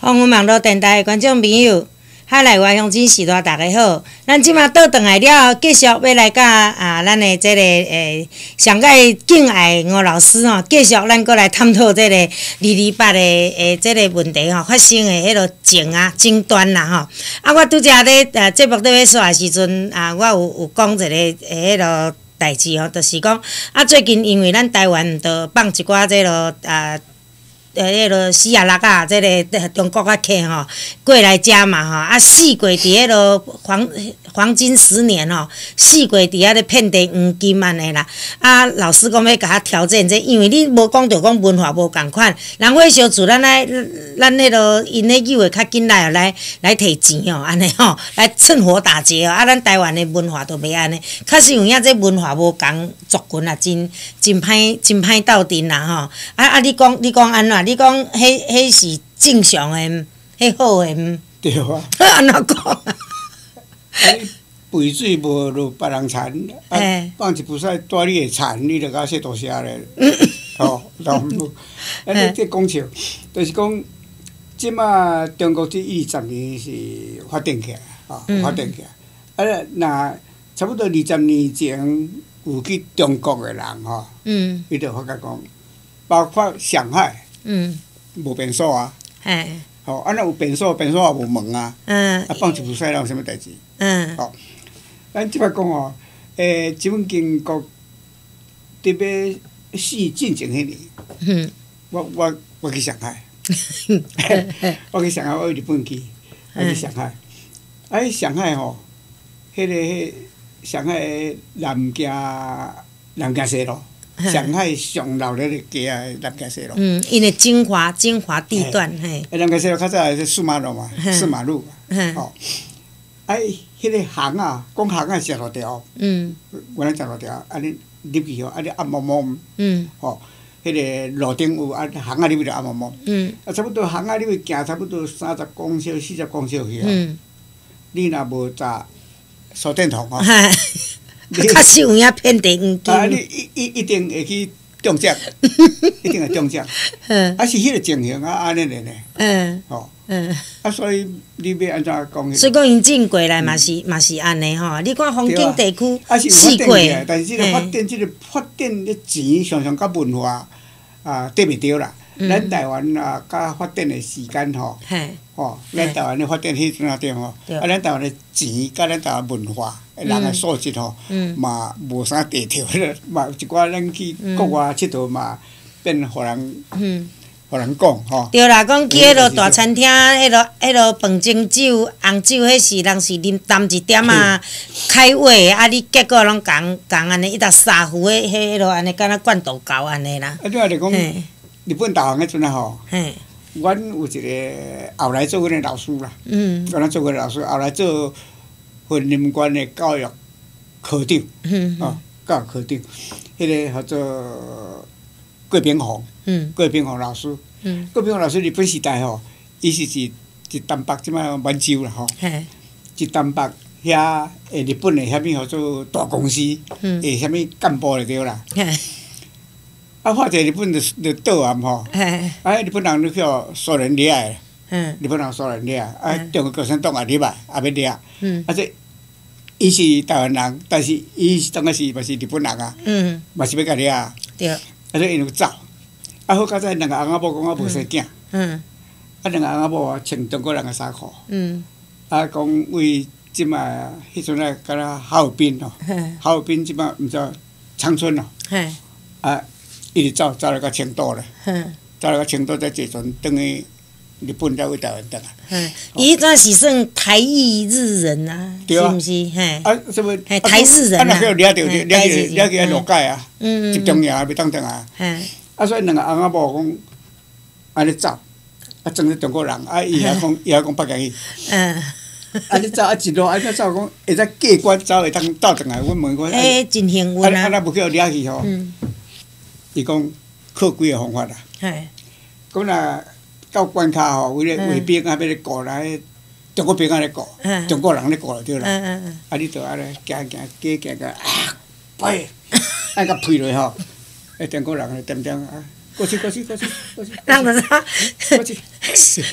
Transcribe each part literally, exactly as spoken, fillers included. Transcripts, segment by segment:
凤云网络电台的观众朋友，海内外乡亲时代大家好，咱即马倒转来了，继续要来甲啊咱的这个诶上界敬爱吴老师吼，继续咱过来探讨这个二二八的诶这个问题吼，发生的迄落情啊争端啦吼。啊，我拄则咧呃节目咧要煞的时阵啊，我有有讲一个诶迄落代志吼，就是讲啊最近因为咱台湾着放一寡这落啊。呃，迄落死啊六啊，即个中国啊客吼过来遮嘛吼，啊死过伫迄落黄黄金十年吼，死过伫遐咧遍地黄金安尼啦。啊，老师讲要甲他挑战这，因为你无讲着讲文化无共款，人会烧厝咱来咱迄落因咧友会较紧来来来摕钱哦，安尼吼，来趁火打劫哦。啊，咱台湾的文化都袂安尼，确实有影这文化无共族群啊，真真歹真歹斗阵啦吼。啊啊，你讲你讲安怎？你讲，迄迄是正常的，迄好的。 对啊。 安怎讲啊？ 肥水无落别人田，啊，放一菩萨带你的田，你著甲说大声咧。吼，老母，啊，你这讲笑，就是讲，即马中国这一二十年是发展起来，吼，发展起来。啊，那差不多二十年前有去中国的人吼，伊著发觉讲，包括上海。嗯，无便所啊，嘿，吼，啊，那有便所，便所也无门啊，嗯，啊，放一菩萨人有啥物代志？嗯，吼，咱即摆讲哦，诶，即本经国伫要死进前迄年，嗯，我我我去上海，我去上海，我去日本去，我去上海，啊，去上海吼，迄个迄上海南京南京西路。上海上闹热个街啊，南京西路。嗯， 因为精华精华地段嘿。 南京西路较早是四马路嘛，四马路嘛。哦，啊，迄个巷啊，讲巷啊，十多条。嗯。原来十多条，啊，你入去吼，啊，你暗摸摸。嗯。吼，迄个路顶有啊，巷啊入去就暗摸摸。嗯。啊，差不多巷啊入去行差不多三十公尺、四十公尺去啊。嗯。你若无扎手电筒吼。 确实有影遍地黄金。 啊，你一一一定会去中奖，一定会中奖。嗯。啊，是迄个情形啊，安尼嘞呢。嗯。吼。嗯。啊，所以你要安怎讲？ 所以讲，因进过来嘛是嘛是安尼吼。你看黄金地区，四过。 但是即个发展，即个发展的钱，常常甲文化啊对袂着啦。咱台湾啊，甲发展的时间吼。嘿。吼，咱台湾的发展迄阵啊点吼，啊，咱台湾的钱甲咱台湾文化。人的素质吼，嘛无啥地条咧，嘛有一寡咱去国外佚佗嘛，变互人，互人讲吼。 对啦，讲去迄落大餐厅，迄落迄落饭精酒、红酒，迄是人是啉淡一点啊，开胃啊，你结果拢共共安尼一搭沙壶的迄落安尼，敢若罐头糕安尼啦。 啊，你话就讲日本投降迄阵啊吼，阮有一个后来做阮的老师啦，嗯，原来做过老师，后来做。云林县的教育科长，哦，教育科长，迄个叫做郭炳宏，郭炳宏老师，郭炳宏老师日本时代吼，伊是一一东北即摆满洲啦吼，一东北遐诶日本的遐物叫做大公司，诶啥物干部就对啦。啊，或者日本就就倒暗吼，啊，日本人就叫苏联掠的，日本人苏联掠，啊，中国共产党也入来，也要掠，啊这。伊是台湾人，但是伊当个是嘛是日本人啊，嘛是要甲你啊。对。啊，所以因有走。啊，好，较早两个翁仔某讲我无生囝。嗯。啊，两个翁仔某啊穿中国人的衫裤。嗯。啊，讲为即卖迄阵啊，敢若哈尔滨哦，哈尔滨即摆毋知长春哦。嘿。啊，一直走走来到青岛咧。嗯。走来到青岛再坐船转去。日本才为台湾登啊！ 嗯，伊阵是算台裔日人啊，是毋是？嘿， 啊，什么？ 台日人啊！ 啊，那个掠着掠着掠去落界啊，集中营啊，袂当登啊。啊，所以两个翁仔某讲，安尼走，啊，装咧中国人，啊，伊也讲，伊也讲北京去。嗯。啊，你走啊，一路安尼走，讲会使过关走，会当倒转来。阮问讲， 诶，真幸运啊！ 啊，啊，无叫掠去吼。伊讲靠几个方法啦。嘿。讲若。到关卡吼，为了卫兵啊，要咧顾来，中国兵啊咧顾，中国人咧顾就对啦。啊，你着安尼行行，加行个啊，飞，啊甲飞落吼，啊中国人咧点点啊，过去过去过去过去。 人就啥？ 过去。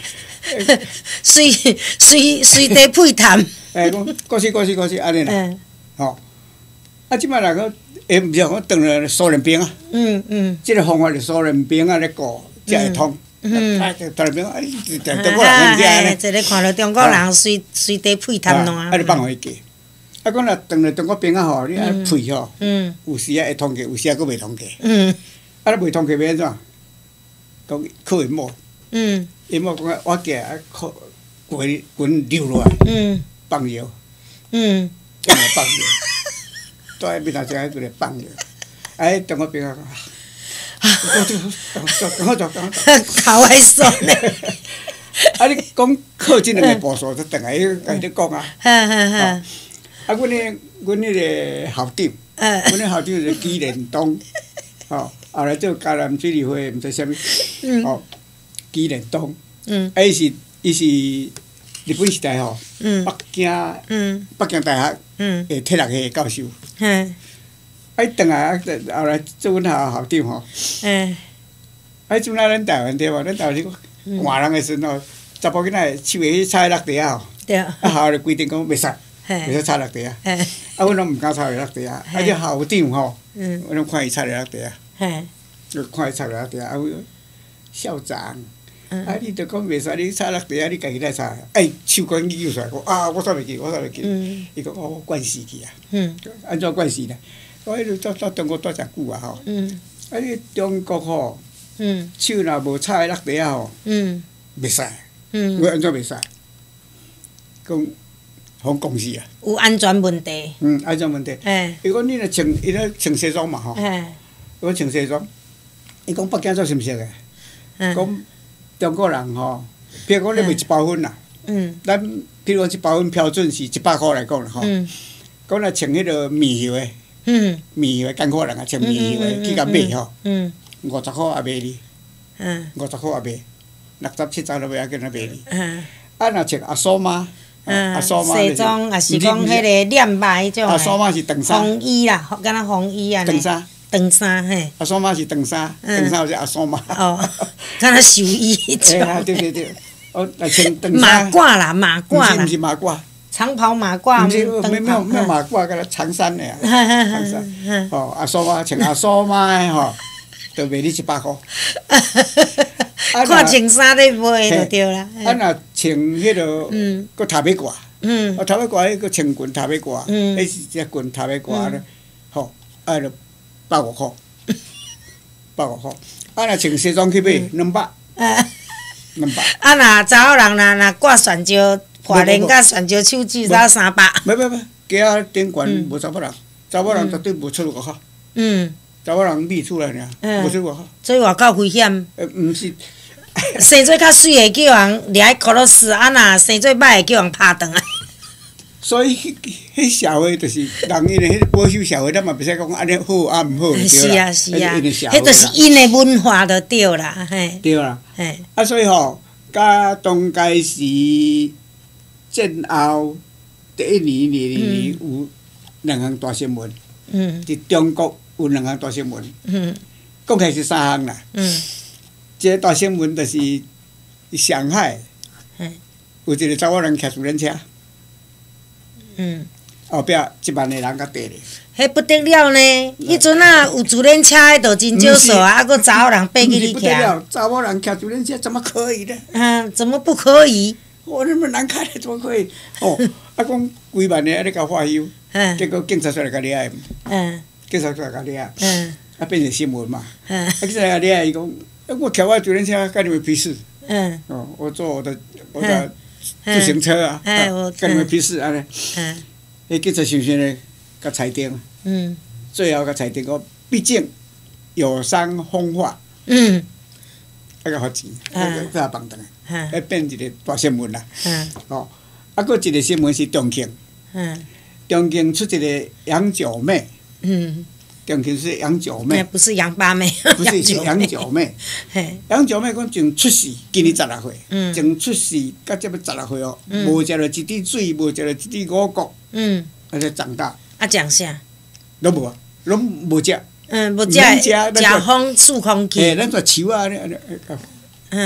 随随随地配谈。 哎，讲过去过去过去安尼啦，吼。啊，即摆来个，诶，毋是讲当了苏联兵啊。嗯嗯。即个方法是苏联兵啊咧教才会通。嗯。啊，苏联兵啊，中国人毋知安尼。 一个看到中国人随随地配谈烂。 啊，你放互伊过。啊，讲若当了中国兵啊吼，你安配吼，有时啊会通过，有时啊佫袂通过。嗯。啊，你袂通过要安怎？讲靠因某。嗯。因某讲啊，我过啊靠滚滚流落来。嗯。放药。嗯。真系放药。在迄面头前喺度嚟放药，哎，中国兵啊！我做，赶快做，赶快做。 搞歪爽咧！ 啊，你讲靠近两个步数，就等下伊甲你讲啊。哈哈哈。啊，阮迄阮迄个校长，阮迄校长是纪连东，吼，后来做嘉南水利会，毋知啥物，哦，纪连东，嗯，啊，伊是伊是日本时代吼，北京，北京大学，诶，体育系教授。嗯，啊！伊转来啊，后来做阮校校长吼。嗯。啊！阵仔咱台湾对无？咱台湾是换人诶时阵吼，查甫囡仔手会去踩落地啊吼。对。啊，校就规定讲袂使，袂使踩落地啊。嘿。啊，阮拢毋敢踩落地啊。啊，这校长吼，嗯，我拢看伊踩落地啊。嘿。就看伊踩落地啊，啊，校长。嗯。啊！你著讲袂使，你踩落地啊，你家己来踩。哎，手管举出来，讲啊，我踩袂记，我踩袂记。嗯。伊讲哦，惯死去啊。嗯。安怎惯死呢？我迄阵到到中国住偌久啊吼。嗯。啊，你中国吼。嗯。手若无踩落地啊吼。嗯。袂使。嗯。我安怎袂使？讲，互讲死啊。 有安全问题。 嗯，安全问题。哎。伊讲你若穿，伊咧穿西装嘛吼。哎。我穿西装。伊讲北京做熟悉个。嗯。讲。中国人吼，比如讲你卖一包粉啦，咱比如讲一包粉标准是一百箍来讲啦吼。讲若穿迄个棉油的，棉油的艰苦人啊，穿棉油的去甲买吼，五十箍也卖你，五十箍也卖，六十七十都卖啊，叫人卖你。啊，若穿阿苏妈，阿苏妈西装也是讲迄个染白迄种阿苏妈是长衫。 风衣啦，敢若风衣安尼。 长衫。 长衫嘿。 阿苏妈是长衫，长衫就是阿苏妈。 哦，敢若寿衣迄种。对对对，哦，来穿长衫。 马褂啦，马褂啦。 毋是毋是马褂。 长袍马褂。 毋是，没有没有马褂，敢若长衫的啊。长衫。哦，阿苏妈穿阿苏妈的吼，就卖你一百箍。 看穿衫咧卖就对啦。 啊，若穿迄个，搁头尾褂。嗯。啊，头尾褂迄个穿裙头尾褂，迄是只裙头尾褂咧，吼，啊就。百五箍，百五箍。啊，若穿西装去买，两百，两百。 啊，若查某人若若挂泉州破链甲泉州手指，才三百。 袂袂袂，街仔顶悬无查某人，查某人绝对无出外口。嗯。查某人秘出来尔，无出外口。 所以外口危险。 呃，毋是。 生做较水的叫人掠去俄罗斯，啊，若生做歹的叫人拍转来。 所以，迄迄社会就是人因诶迄保守社会，咱嘛袂使讲安尼好啊毋好，对啦。 是啊是啊，迄就是因诶文化就对啦，嘿。 对啦。嘿。啊，所以吼，甲东街市战后第一年、第二年有两项大新闻。嗯。伫中国有两项大新闻。嗯。讲起来是三项啦。嗯。这大新闻就是上海，有一个查某人骑自行车。嗯，后壁一万个人甲地咧。 迄不得了呢！迄阵啊，有自行车的就真少数啊，啊，搁查某人爬去你骑。 不得了，查某人骑自行车怎么可以呢？ 嗯，怎么不可以？ 我那么难看的怎么可以？哦，啊，讲几万个啊，咧甲发休，结果警察出来甲抓。嗯。警察出来甲抓。嗯。啊，变成新闻嘛。嗯。啊，警察甲抓，伊讲，我骑我自行车，甲你们屁事。嗯。哦，我坐我的我的。自行车啊，跟你们屁事安尼。迄警察想想咧，甲裁定，嗯，最后甲裁定讲，毕竟有伤风化，嗯，啊甲罚钱，啊甲放倒来，啊变一个大新闻啦。哦，啊，搁一个新闻是重庆，重庆出一个杨九妹，嗯。重庆是杨九妹， 不是杨八妹， 不是是杨九妹。杨九妹讲从出世，今年十六岁，从出世到这要十六岁哦，无食着一滴水，无食着一滴五谷，嗯，而且长大。 啊，讲啥？ 拢无啊，拢无食。 嗯，无食，食风漱空气。 诶，咱做树啊，嗯，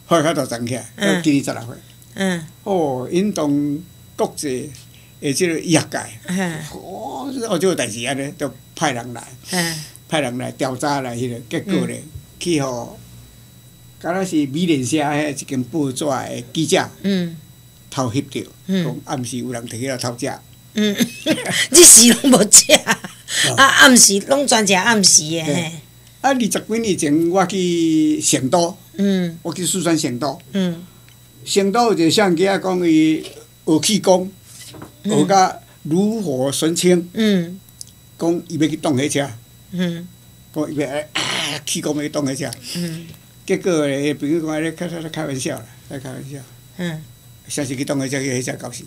后来较大长起来，到今年十六岁。 嗯。 哦，引动国际的即个业界，哦，哦，即个代志安尼，就派人来，派人来调查来迄个，结果咧，去互，敢若是美联社迄一间报纸的记者，偷翕着，讲暗时有人摕起来偷食。 嗯，日时拢无食，啊，暗时拢专食暗时的嘿。 啊，二十几年前我去成都， 嗯， 我去四川成都， 嗯， 成都有一个相机啊，讲伊学气功，学甲炉火纯青，嗯，讲伊要去动迄车，嗯，讲伊要啊气功要去动迄车，嗯，结果咧，朋友讲咧，开开开玩笑啦，在开玩笑，嗯，啥时去动迄车，去迄车搞死。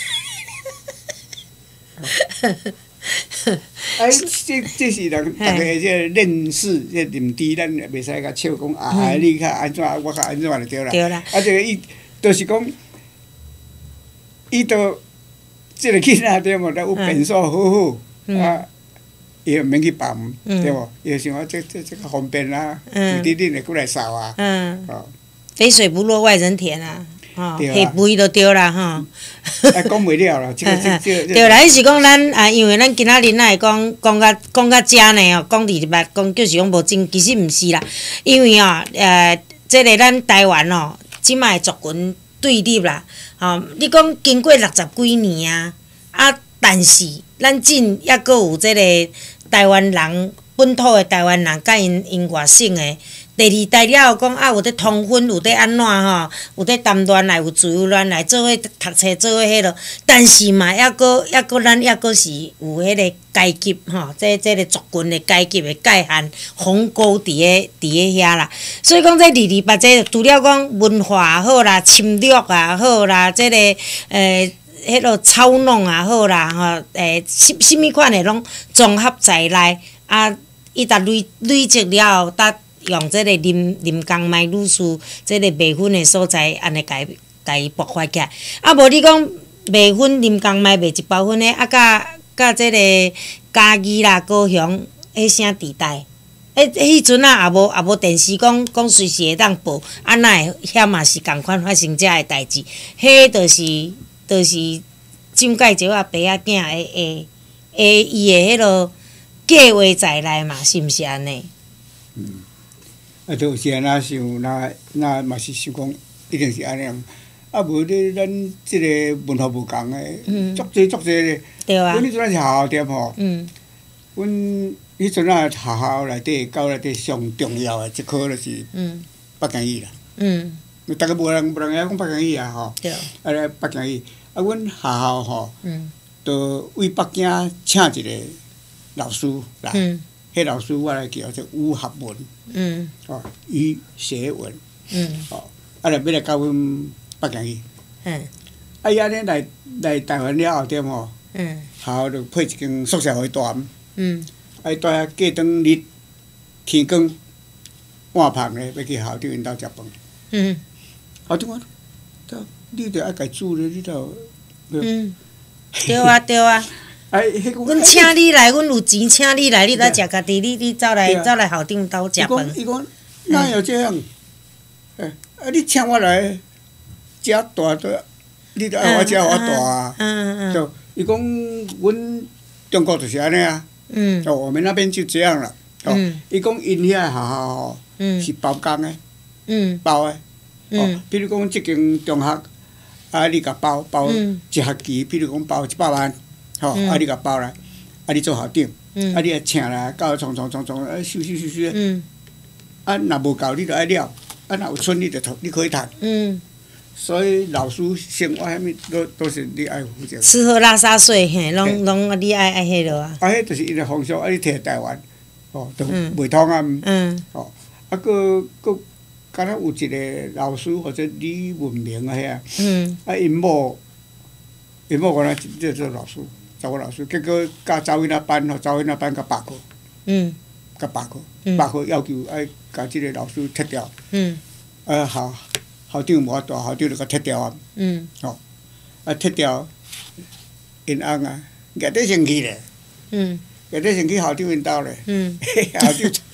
哎，这这是人，大家这认识，这认知，咱袂使甲笑讲啊，你较安怎，我较安怎就对啦。 对啦。 啊，这个伊，就是讲，伊都这个囡仔对无，咱有便所好好，啊，伊毋免去办，对无？伊想讲这这这较方便啦，弟弟恁会过来扫啊。嗯。哦。 肥水不落外人田啊。吼，下肥就对啦，吼。啊， 讲袂了啦，这个这这。 对啦，伊是讲咱啊，因为咱今仔日哪会讲讲到讲到遮呢？哦，讲二八，讲就是讲无真，其实毋是啦。因为哦，呃，即个咱台湾哦，即摆族群对立啦，吼，你讲经过六十几年啊，啊，但是咱真抑阁有即个台湾人本土的台湾人，甲因因外省的。第二代了后讲啊，有伫通婚，有伫安怎吼，有伫谈恋爱，有自由恋爱，做伙读册，做伙迄落。但是嘛，抑阁抑阁咱抑阁是有迄个阶级吼，即即个族群的阶级的界限鸿沟伫咧伫咧遐啦。所以讲，这二二八这除了讲文化也好啦，侵略也好啦，即、这个诶，迄落操弄也好啦，吼诶，什什物款的拢综合在内啊，伊达累累积了后，达。用即个林林江麦女士即个卖粉的所在，安尼家家己爆发起来。啊，无你讲卖粉林江麦卖一包粉的，啊，甲甲即个嘉义啦、高雄迄啥地带？迄迄阵啊，也无也无电视讲讲随时会当报，啊，那会遐嘛是共款发生遮个代志？迄著是著是蒋介石啊、爸仔囝的诶诶伊的迄落计划在内嘛，是毋是安尼？ 嗯。啊，著有时啊，若想，若若嘛是想讲，一定是安尼样。啊，无咧，咱即个文化无共诶，足济足济咧。 对啊。 阮迄阵啊是学校店吼。嗯。阮迄阵啊学校内底教内底上重要诶一科就是北京语啦。嗯。逐个无人无人会晓讲北京语啊吼。对。啊咧北京语，啊阮学校吼，嗯，就为北京请一个老师来。嗯。迄老师我来叫做吴学文。嗯，哦，语学文，嗯，哦，啊，来要来教阮北京语，嗯，啊，伊安尼来来台湾了后点吼，嗯，校就配一间宿舍互伊住，嗯，啊，伊住遐过当日天光晚饭咧，要去校长因兜食饭，嗯，校长讲，对，你着爱家煮咧，你着， 嗯，对啊，对啊。 哎， 阮请你来，阮有钱请你来，你来食家己，你你走来走来校长兜食饭。 伊讲，哪有这样？哎，啊，你请我来食大的，你着爱我食我大啊。嗯嗯。就伊讲，阮中国就是安尼啊。嗯。就我们那边就这样了。嗯。伊讲，因遐学校吼，是包工的。嗯。包的。嗯。比如讲，即间中学，啊，你甲包包一学期，比如讲包一百万。吼，啊！你甲包来，啊！你做校长，啊！你啊请来，教创创创创，啊！收收收收，啊！若无够，你着爱了，啊！若有剩，你着你可以趁。嗯。所以老师生活遐物都都是你爱负责。 吃喝拉撒睡，嘿，拢拢你爱爱迄落啊。 啊！迄就是伊个风俗，啊！你摕来台湾，哦，都袂通啊。嗯。哦，啊，搁搁，敢若有一个老师或者李文明啊遐。嗯。啊！因某，因某原来即做老师。查某老师，结果甲查某囡仔班吼，查某囡仔班甲罢课，嗯，甲罢课，罢课要求爱甲即个老师踢掉，嗯，啊校校长无法度，校长就甲踢掉啊，嗯，吼，啊踢掉，因翁啊，硬得生气咧，嗯，硬得生气校长因兜咧，嗯，校长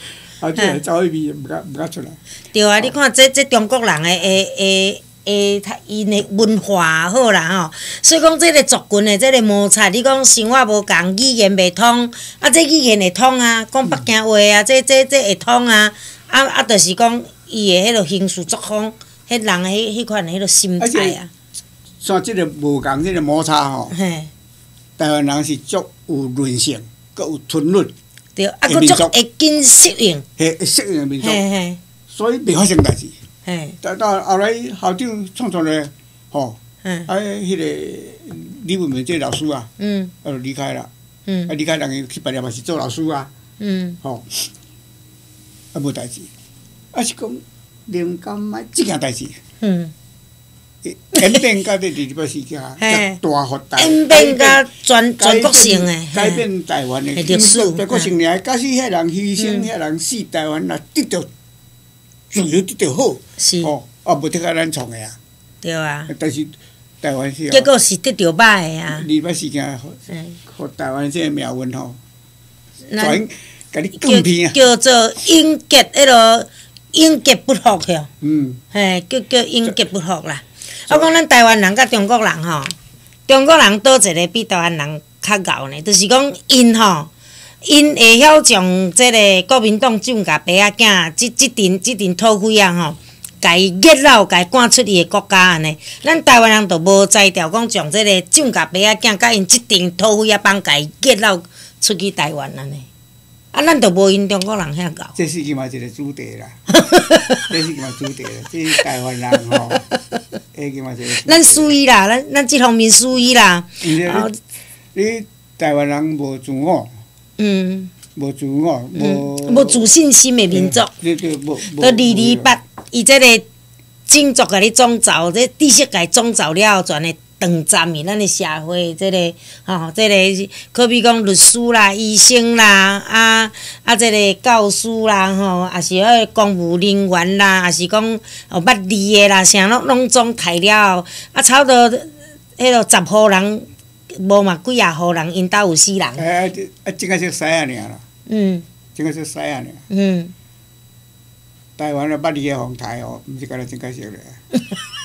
后即个走迄边毋敢毋敢出来。 对啊，你看这这中国人诶诶诶诶，他因诶文化好啦吼，所以讲这个族群诶这个摩擦，你讲生活无共，语言袂通，啊这语言会通啊，讲北京话啊，这这这会通啊，啊啊，就是讲伊诶迄落行事作风，迄人诶迄迄款诶迄落心态啊。 像即个无共即个摩擦吼， 嘿， 台湾人是足有韧性，佮有吞忍。 对，啊，佫足会紧适应。 嘿，会适应诶民族。 嘿嘿。 所以袂发生代志。 嘿。 到到后来校长创创咧，吼， 嗯。 啊，迄个李文明这老师啊， 嗯。 啊，就离开了。 嗯。 啊，离开人伊去别个嘛是做老师啊。 嗯。 吼，啊，无代志。啊是讲灵感买即件代志。嗯。演变到第二摆事件，才大发大演变到全全国性诶， 改变台湾诶历史。 全国性尔，假使遐人牺牲，遐人死，台湾若得到自由，得到好，哦，啊，无得甲咱创诶啊。 对啊。 但是台湾是。 结果是得到歹诶啊。 二摆事件，互台湾这个命运吼， 全甲你更偏啊。 叫做永结迄落永结不复哟。 嗯。 嘿，叫叫永结不复啦。我讲咱台湾人甲中国人吼，中国人倒一个比台湾人较贤呢，就是讲因吼，因会晓将即个国民党蒋介石仔囝即即阵即阵土匪啊吼，甲伊激老，甲伊赶出伊个国家安尼。咱台湾人就无才调讲将即个蒋介石仔囝甲因即阵土匪仔帮甲伊激老出去台湾安尼。啊，咱就无因中国人遐贤。 这是伊嘛一个主题啦，这是伊嘛主题啦，这是台湾人吼。 咱属于啦，咱咱即方面属于啦。 哦，你台湾人无自我，嗯，无自我，无无自信心的民族， 对对，无无。 都二二八，伊即个种族甲你创造，这知识甲伊创造了后，全会长站伫咱的社会，即个吼，即个可比讲律师啦、医生啦，啊啊，即个教师啦，吼，也是迄个公务人员啦，也是讲哦捌字的啦，啥拢拢总开了后，啊，差不多迄落十户人，无嘛几啊户人，因兜有死人。 哎，啊，真个是使啊，尔啦。嗯。真个是使啊，尔。嗯。台湾的捌字的红台哦，毋是干那真解释咧。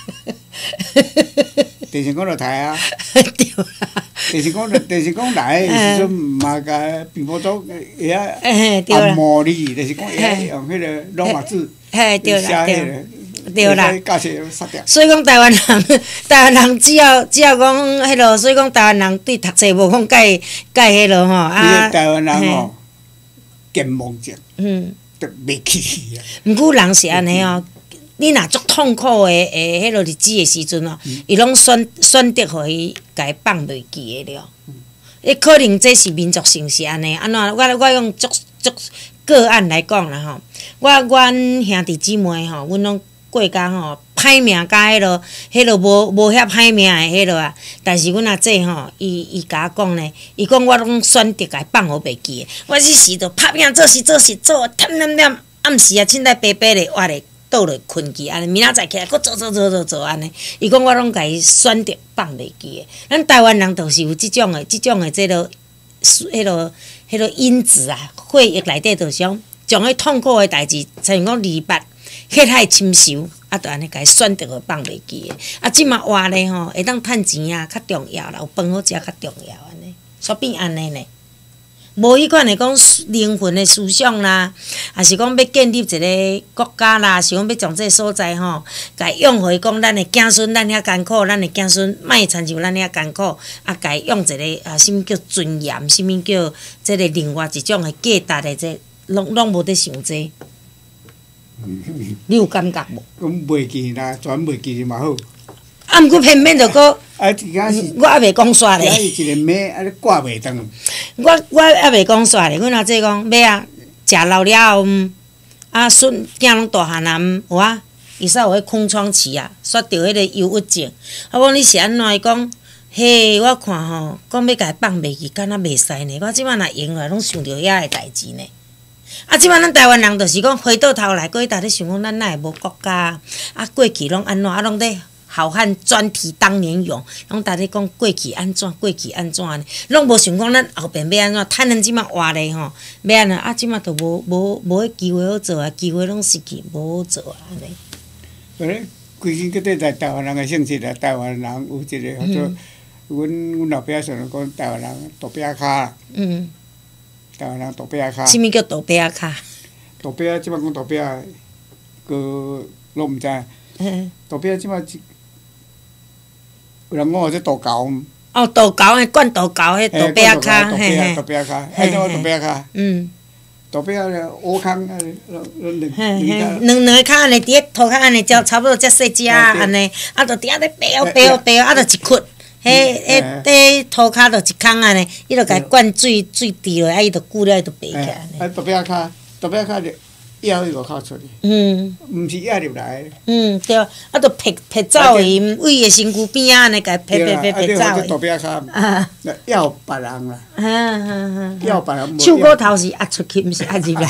电视讲落台啊，电视讲电视讲来的时阵嘛，甲屏幕组会晓按摩你，就是讲会晓用迄个罗马字写迄个， 对啦。 教册杀掉。 所以讲台湾人，台湾人只要只要讲迄落，所以讲台湾人对读册无讲介介迄落吼啊。 台湾人吼，健忘症，嗯，都袂起去啊。 毋过人是安尼哦。你若足痛苦的诶，迄落日子的时阵哦，伊拢选选择互伊家放袂记的了。伊可能这是民族性是安尼，安怎？我我用足足个案来讲啦吼，我阮兄弟姊妹吼，阮拢过家吼，歹命甲迄落迄落无无遐歹命的迄落啊。但是阮阿姐吼，伊伊甲我讲呢，伊讲我拢选择家放互袂记的。我迄时就拍拼做事做事做，忝忝忝，暗时啊，凊彩白白的活咧。倒落困去，安尼明仔载起来，搁做做做做做安尼。伊讲我拢家己选择放袂记的。咱台湾人就是有即种的、即种的，即落、迄落、迄落因子啊，血液内底就是讲，将迄痛苦的代志，像讲二八血海深仇，啊，就安尼家己选择去放袂记的。啊，即马活咧吼，会当趁钱啊，较重要啦，有饭好食较重要安尼，煞变安尼呢？无迄款的讲灵魂的思想啦，也是讲要建立一个国家啦，是讲要从这个所在吼，甲伊用互伊讲咱的子孙，咱遐艰苦，咱的子孙莫亲像咱遐艰苦，啊，甲伊用一个啊，什物叫尊严，什物叫即个另外一种的价值的这，拢拢无得想这。你有感觉无？ 讲袂记啦，全袂记嘛好。 啊，毋过偏偏着搁。 啊，而家是， 我还袂讲煞咧。 而家是一个马，啊，咧挂袂长。 我我还袂讲煞咧，阮阿姐讲要啊，食老了后，啊孙囝拢大汉啊，有啊，伊煞有迄空窗期啊，煞着迄个忧郁症。我讲你是安怎？伊讲，嘿，我看吼，讲要家放袂记，敢若袂使呢。我即摆若用来，拢想着遐个代志呢。啊，即摆咱台湾人就是讲，回倒头来，过一逐咧想讲，咱哪会无国家？啊，过去拢安怎？啊，拢咧。 好汉专题当年勇，拢逐日讲过去安怎，过去安怎呢？拢无想讲咱后边要安怎，趁咱即马活咧吼，要安怎啊？即马都无无无迄机会好做啊，机会拢失去，无好做啊安尼。 诶，规身搁伫台台湾人诶性质啊，台湾人有一个叫做，阮阮老爸常常讲台湾人大饼骹。嗯。台湾人大饼骹。 啥物叫大饼骹？ 大饼即摆讲大饼，个拢毋知。嗯。大饼即摆有人讲这大狗。哦， 大狗诶，灌大狗迄大饼骹， 嘿嘿。大饼骹，安怎大饼骹？嗯。大饼咧，乌空啊，两两两两个骹安尼，伫咧涂骹安尼，才差不多才细只安尼，啊，就伫遐咧掰哦掰哦掰哦，啊，就一窟，迄迄迄涂骹就一空安尼，伊就甲伊灌水水滴落，啊，伊就久了伊就白起来。 啊，大饼骹，大饼骹就咬迄个口出去。嗯。毋是咬入来。嗯， 对，啊，就撇撇走伊，胃诶身躯边仔安尼，甲伊撇撇撇撇走。 啊，大饼骹，啊，咬别人啦。啊啊啊！咬别人。 手骨头是压出去，毋是压入来。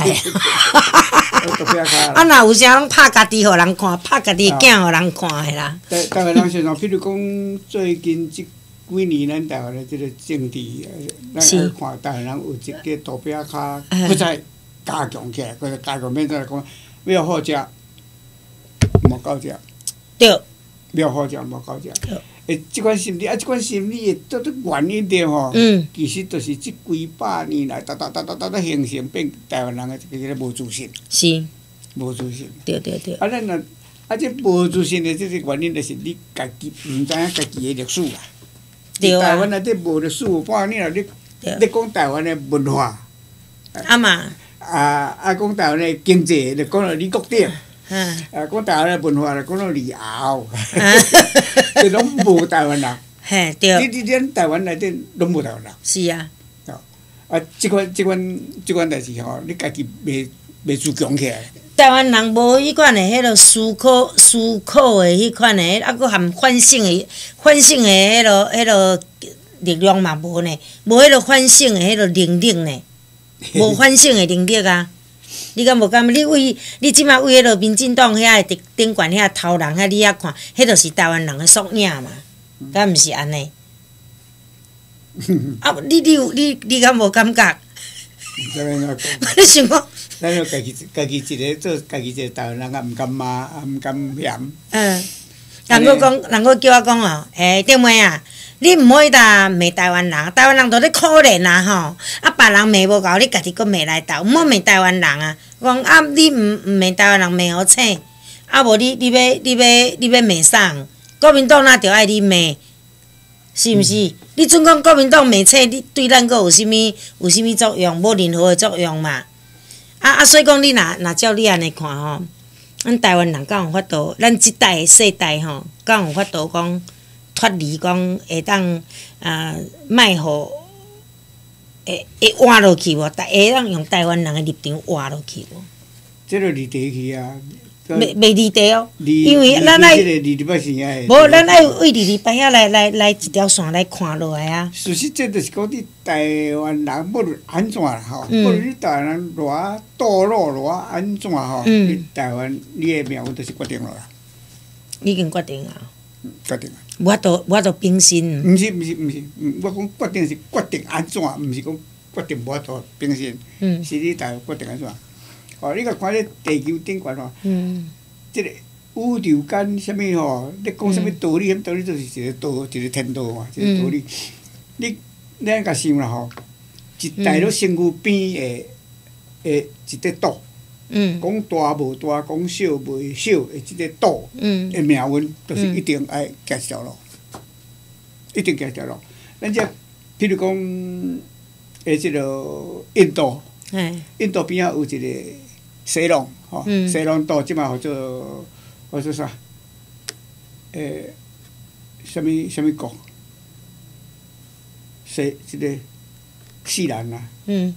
啊，若有啥拢拍家己，互人看，拍家己囝，互人看诶啦。 台台湾人身上，譬如讲最近即几年，咱台湾诶即个政治，咱去看台湾人有一个大饼骹，搁再加强起来，搁再加强变做来讲，要好食，无够食。 对。 要好食，无够食。诶，即款心理啊，即款心理诶，做做原因着吼，其实就是即几百年来，哒哒哒哒哒哒形成变台湾人诶一个无自信。 是。 无自信。 对对对。 啊，咱若啊，即无自信诶，即个原因就是你家己毋知影家己诶历史啦。对啊。台湾内底无历史，有半你若你你讲台湾诶文化。 啊嘛。 啊啊！讲台湾诶经济，就讲到李国鼎。嗯。啊，讲台湾诶文化，就讲到李敖。这拢无台湾人。 嘿，对。 你你咱台湾内底拢无台湾人。 是啊。 哦。啊，即款即款即款代志吼，你家己袂袂自强起来。 台湾人无迄款诶，迄落思考思考诶，迄款诶，啊，佫含反省诶，反省诶，迄落迄落力量嘛无呢，无迄落反省诶，迄落能力呢，无反省诶能力啊。你敢无感？你为你即摆为迄落民进党遐顶顶悬遐头人遐你遐看，迄著是台湾人诶缩影嘛，敢毋是安尼？啊，你你有你你敢无感觉？你想讲？ 咱要家己家己一个做家己一个台湾人啊，毋敢骂啊，毋敢嫌。 嗯，人佫讲，人佫叫我讲哦，诶，顶妹啊，你毋好呾骂台湾人，台湾人都咧可怜啊吼，啊，别人骂无够，你家己佫骂来斗，毋好骂台湾人啊。讲啊，你毋毋骂台湾人骂好请，啊无你你要你要你要骂啥？国民党哪着爱你骂？是毋是？嗯、你准讲国民党骂请，你对咱佫有啥物有啥物作用？无任何诶作用嘛。啊啊！所以讲，你若若照你安尼看吼，咱台湾人敢有法度？咱即代世代吼，敢有法度讲脱离讲会当啊，卖互会会换落去无？会当用台湾人诶立场换落去无？ 即个离地去啊！ 袂袂离地哦，因为咱爱无咱爱为离离白遐来来来一条线来看落来啊。 事实这就是讲你台湾人无论安怎啦吼，无论你台湾人偌堕落偌安怎吼，你台湾你诶命运就是决定了啦。 已经决定啊。 决定啊。 无法度无法度更新。 毋是毋是毋是，我讲决定是决定安怎，毋是讲决定无法度更新。嗯。是你台湾决定安怎？哦，你甲看咧地球顶悬吼，嗯，即个宇宙间啥物吼，你讲啥物道理？啥道理就是一个道，一个天道嘛，一个道理。你你安甲想啦吼，一代落身躯边诶诶一块岛，嗯，讲大无大，讲小袂小诶，即个岛，嗯，诶命运就是一定爱行一条路，一定行一条路。咱只譬如讲诶，即个印度，印度边仔有一个。西龙，吼，西龙岛即马叫做，叫做啥？诶，啥物啥物国？西即个西兰啊，嗯，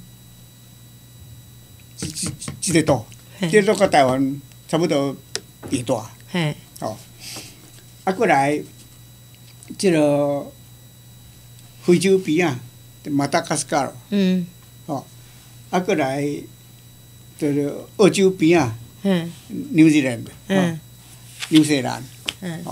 即即即个岛，即个岛甲台湾差不多一大，嘿，吼，啊，过来，即个非洲边啊，马达加斯加，嗯，吼，啊，过来。就是澳洲边啊，纽西兰，纽西兰，吼，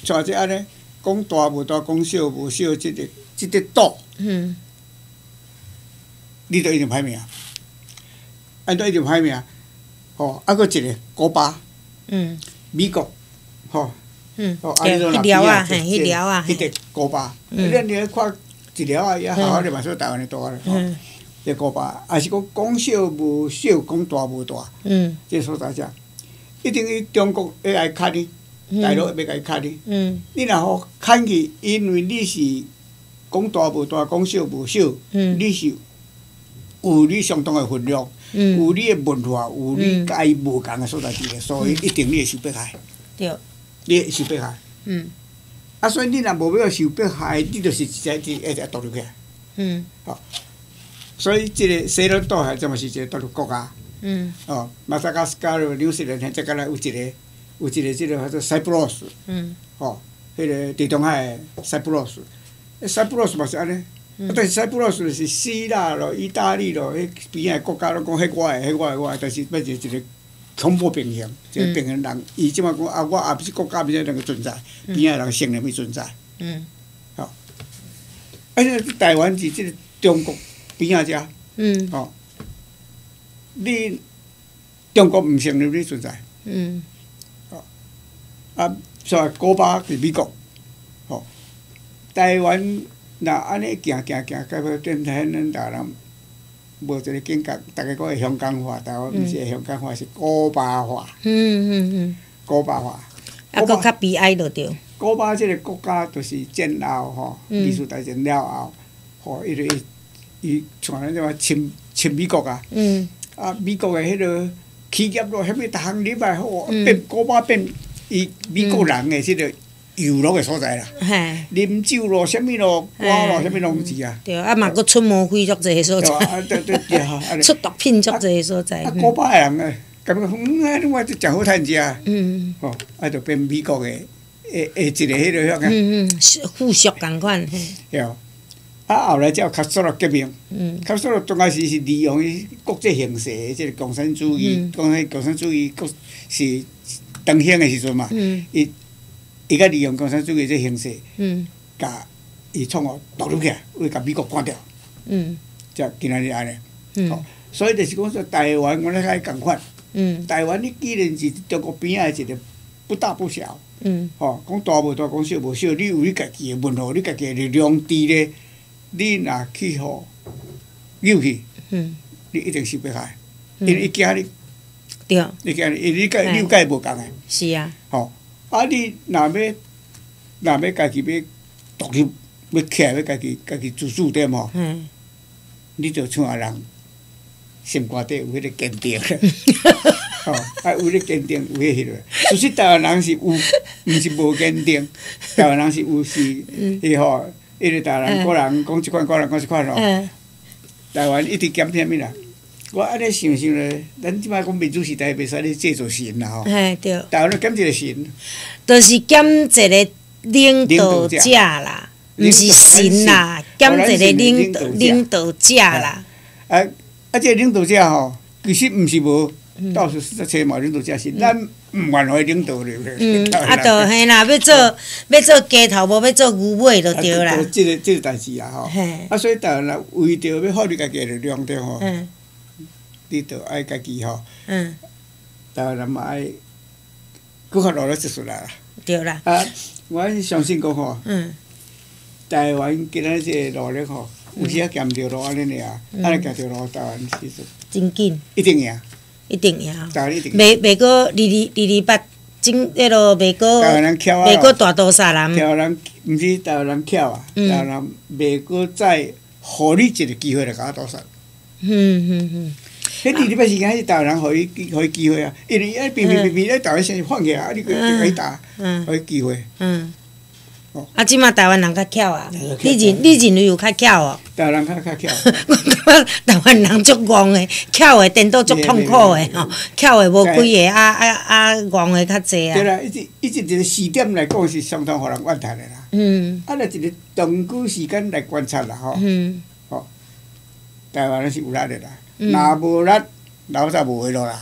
像这安尼，讲大无大，讲小无小，即、个即、个赌，嗯，你都一定歹命，安都一定歹命。吼，啊，搁一个古巴，嗯，美国，吼，嗯，哦，啊，迄种条啊，嘿，迄条啊， 迄个古巴，咱你看一条啊，也好好的嘛，说台湾的大咧，吼，这古巴，也是讲讲小无小，讲大无大，嗯，这所在遮，一定伊中国要来砍你，大陆要来砍你，嗯，你若好砍去，因为你是讲大无大，讲小无小，嗯，你是有你相当的分量。有你的文化，有你甲伊无共的所在地咧，所以一定你会受迫害。 对， 你会受迫害。嗯。啊，所以你若无要受迫害，你就是一只一一直独立起来。嗯。哦。所以即个西伦岛还这么是一个独立国家。嗯。哦，马达加斯加咯，纽西兰现在敢若有一个有一个即个叫做塞浦路斯。嗯。哦，迄个地中海的塞浦路斯，塞浦路斯嘛是安尼。啊，但是塞浦路斯是希腊咯、意大利咯，迄边仔国家拢讲迄我的、迄我的、我的，但是变成一个恐怖平衡，一个平衡人。伊即摆讲啊，我也不是国家边仔能够存在，边仔人承认伊存在。嗯。好。而且台湾是即个中国边仔遮。嗯。哦。你中国毋承认你存在。嗯。哦。啊，所以古巴是美国。哦。台湾。那安尼行行行，到尾变成咱台湾人无一个感觉，大家讲会香港化，台湾毋是会香港化，是古巴化。嗯嗯嗯。古巴化。 啊，佫较悲哀着着。 古巴即个国家就是战后吼，二次大战了后，吼，伊就伊像咱即话亲亲美国啊。嗯。啊，美国诶迄落企业咯，虾米逐项入来吼，变古巴变伊美国人诶即个。游乐的所在啦，啉酒咯，啥物咯，歌咯，啥物拢是啊。 对，啊嘛佫出魔鬼足侪所在。 啊，对对对哈。 出毒品足侪所在。 啊，古巴的人诶，感觉嗯，啊，我真好趁食。嗯。吼，啊，就变美国诶，诶诶，一个迄落遐个。嗯嗯，附属共款。 对。啊，后来才有卡索罗革命。嗯。卡索罗刚开始是利用伊国际形势诶，即个共产主义，讲迄共产主义国是当兴诶时阵嘛。嗯。伊。伊甲利用共产主义这形势，嗯，甲伊创哦独立起来，为甲美国干掉，嗯，才今仔日安尼，嗯，所以就是讲说台湾，我咧甲伊共款，嗯，台湾你既然是中国边仔一个不大不小，嗯，吼，讲大无大，讲小无小，你有你家己的文化，你家己的力量伫咧，你若去互扭去，嗯，你一定受迫害，因为伊惊你， 对， 伊惊你，因为你甲你甲伊无共诶， 是啊， 吼。啊！你若要若要家己要独立，要起来要家己家己自主点吼，嗯，你着像啊人心肝底有迄个坚定，吼，啊有迄坚定有迄个。其实台湾人是有，毋是无坚定，台湾人是有是，伊吼，伊个台湾人个人讲一款，个人讲一款吼。台湾一直减啥物啦？我安尼想想咧，咱即摆讲民主时代袂使咧制作神啦吼。嘿，对。台湾咧减一个神， 就是减一个领导者啦，毋是神啦，减一个领导领导者啦。 啊啊！这领导者吼，其实毋是无，到时实在嘛，领导者是咱毋愿意领导咧。 嗯，啊，就嘿啦，要做要做鸡头，无要做牛尾就对啦。 即个即个代志啊吼。啊，所以台湾人为着要发挥家己的力量着吼。你着爱家己吼，嗯，台湾人嘛爱，搁较努力一出来啦。 对啦。 啊，我相信讲吼，嗯，台湾今仔日个努力吼，有时啊行着路安尼尔，安尼行着路，台湾其实真紧， 一定赢， 一定赢。 台湾一定赢。 袂袂过二二二二八，真迄落袂过， 台湾人巧啊， 袂过大多杀人。 台湾人毋是台湾人巧啊，台湾人袂过再互你一个机会来甲我夺杀。嗯嗯嗯。迄二二八时间是台湾人互伊互伊机会啊，因为伊平平平平咧台湾先放起来，啊你佮佮伊打，互伊机会。嗯。 啊，即马台湾人较巧啊，你认你认为有较巧哦？ 台湾人较较巧。 我感觉台湾人足戆诶，巧诶颠倒足痛苦诶吼，巧诶无几个，啊啊啊戆诶较济啊。 对啦，伊一伊一一个时点来讲是相当互人怨叹诶啦。嗯。啊，来一个长久时间来观察啦吼。嗯。吼，台湾人是有力诶啦。若无力，老早无话落啦。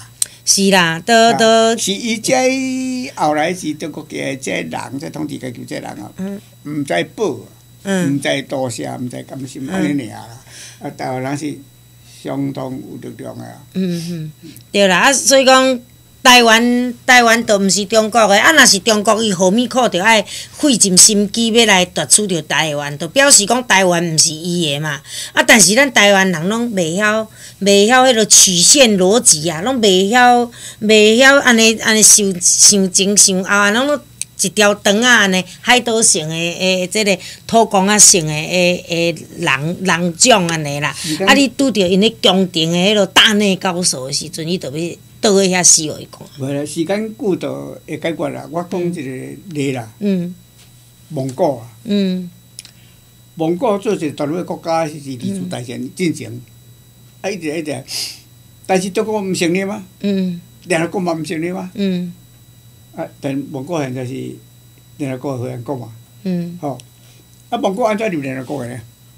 是啦，都都是伊这后来是中国嘅这人，这统治阶级这人啊，毋知报，毋知多谢，毋知感心，安尼尔啦。啊，台湾人是相当有力量的啊。嗯嗯，对啦，啊，所以讲。台湾台湾都毋是中国的，啊，若是中国，伊何米可着爱费尽心机要来夺取着台湾，就表示讲台湾毋是伊的嘛。啊，但是咱台湾人拢袂晓，袂晓迄落曲线逻辑啊，拢袂晓，袂晓安尼安尼想想前想后啊，拢一条长啊安尼海岛型的诶，即个土公啊型的诶诶人人种安尼啦。啊，你拄着因咧宫廷的迄落大内高手的时阵，伊就要。倒去遐死互伊看。 袂啦，时间久就会解决啦。我讲一个例啦。 嗯。 蒙古啊。 嗯。 蒙古做一个独立的国家是离主大战进前，啊一直一直，但是中国毋承认嘛。嗯。联合国嘛毋承认嘛。嗯。啊，但蒙古现在是联合国的会员国嘛。嗯。吼，啊，蒙古安怎入联合国的呢？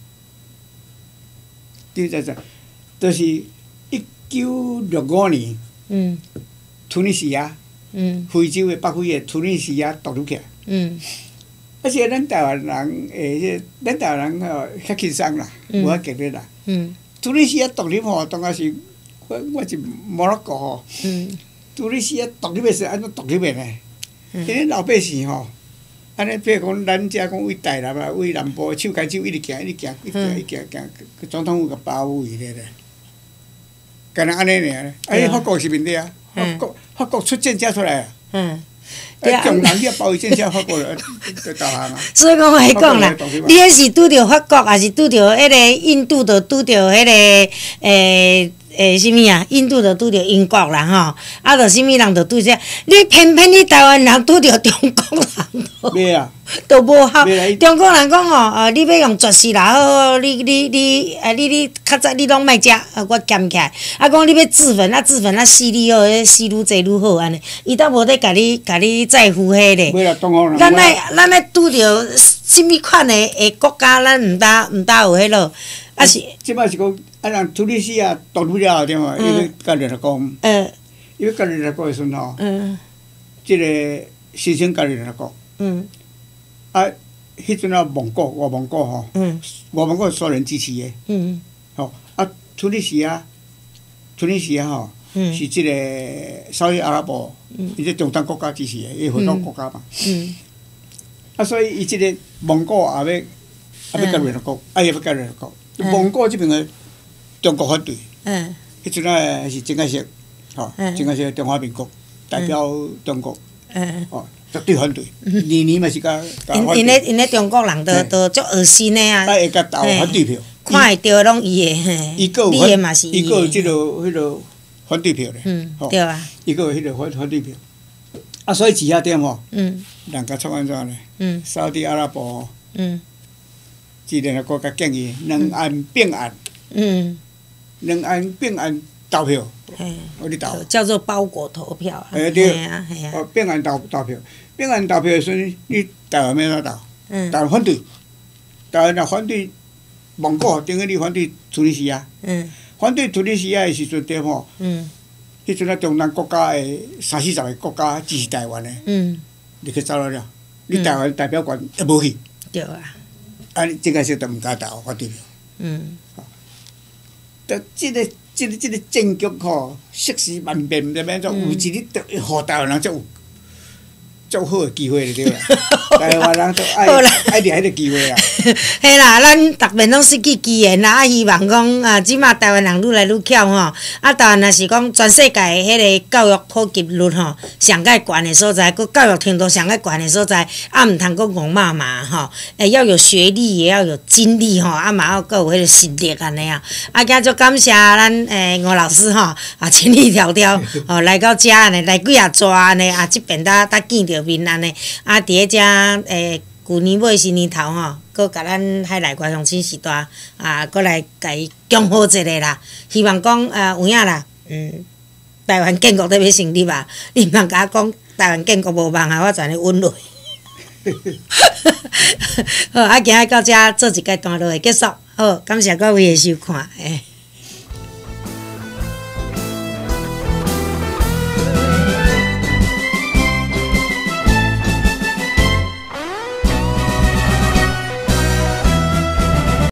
对在在，就是一九六五年。嗯，突尼西亚，嗯，非洲的北非的突尼西亚独立起来，嗯，而且咱台湾人诶，咱台湾人吼较轻松啦，无遐激烈啦，嗯，突尼西亚独立吼，当然是我我是摩洛哥吼，嗯，突尼西亚独立的是安怎独立的呢？因为老百姓吼，安尼比如讲咱遮讲为台南啊，为南部手牵手一直行，一直行，一直行，一直行，总统府甲包围咧咧。干那安尼尔，啊！伊法国是面底啊，法国法国出战车出来啊，嗯，啊，中人去包围战车，法国就投降啊。 所以讲我讲啦，你迄是拄着法国，还是拄着迄个印度，就拄着迄个诶诶，啥物啊？印度就拄着英国啦吼，啊，着啥物人就拄着，你偏偏你台湾人拄着中国人。 袂啊。 都无效，中国人讲吼，呃，你要用绝食啦，好，你你你，呃，你你较早你拢莫食，呃，我减起来。啊，讲你要自焚，啊自焚啊死你好，死愈济愈好安尼。伊倒无咧甲你甲你在乎迄个。咱来咱来拄着什物款的诶国家，咱毋大毋大有迄落，啊是。 即摆是讲，啊人突尼西亚独立了后对嘛，伊要甲联合国。嗯。伊要甲联合国时阵吼。嗯。即个申请加入联合国。嗯。啊，迄阵啊，蒙古、外蒙古吼，外蒙古是苏联支持的，嗯，吼啊，突尼西亚，突尼西亚吼，是即个沙特阿拉伯，伊这中东国家支持的，伊合作国家嘛，嗯，啊，所以伊即个蒙古也要也要加入联合国，啊，也要加入联合国，蒙古这边的中国反对，嗯，迄阵啊是蒋介石，吼，蒋介石中华民国代表中国，嗯，哦。绝对反对，年年嘛是甲甲反对。 因因咧因咧中国人都都足恶心的啊！ 啊，会甲投反对票。 看会着拢伊的，嘿。伊个嘛是伊个有即落迄落反对票咧。 嗯，对啊。 伊个有迄落反反对票。啊，所以几下点吼，嗯，人家创安怎咧？嗯，沙特阿拉伯，嗯，即联合国家建议两岸并案，嗯，两岸并案投票，我你投。 叫做包裹投票。 哎对。啊，系啊。哦，并案投投票。并案投票的时阵，你台湾要怎投？嗯。台湾反对，台湾若反对蒙古，等于你反对突尼西亚。嗯。反对突尼西亚的时阵，对吼。嗯。迄阵啊，中南国家的三四十个国家支持台湾的。嗯。你去走了了，你台湾代表权也无去。 对啊。 啊，你这个时候都毋敢投反对票。嗯。得即个即个即个政局吼，瞬息万变，毋知免做，有一日着互台湾人足有。足好个机会了对啦，台湾人都爱爱伫迄个机会啦。 嘿啦，咱逐面拢失去机缘啦，啊，希望讲啊，即马台湾人愈来愈巧吼，啊，台湾若是讲全世界迄个教育普及率吼上介悬的所在，佮教育程度上介悬的所在，啊，毋通讲戆骂骂吼，诶，要有学历，也要有经历吼，啊嘛要佮有迄个实力安尼啊。啊，今足感谢咱诶吴老师吼，啊千里迢迢吼来到遮安尼，来几啊逝安尼，啊，即边搭搭见着面安尼，啊，伫咧遮诶。旧年尾新年头吼，搁甲咱海内外乡亲时代啊，搁来甲伊恭贺一下啦。希望讲呃有影啦，嗯，台湾建国都要成立吧？你毋通甲我讲台湾建国无望啊，我全咧稳落。好，啊，今日到遮做一个段落的结束。好，感谢各位的收看，诶。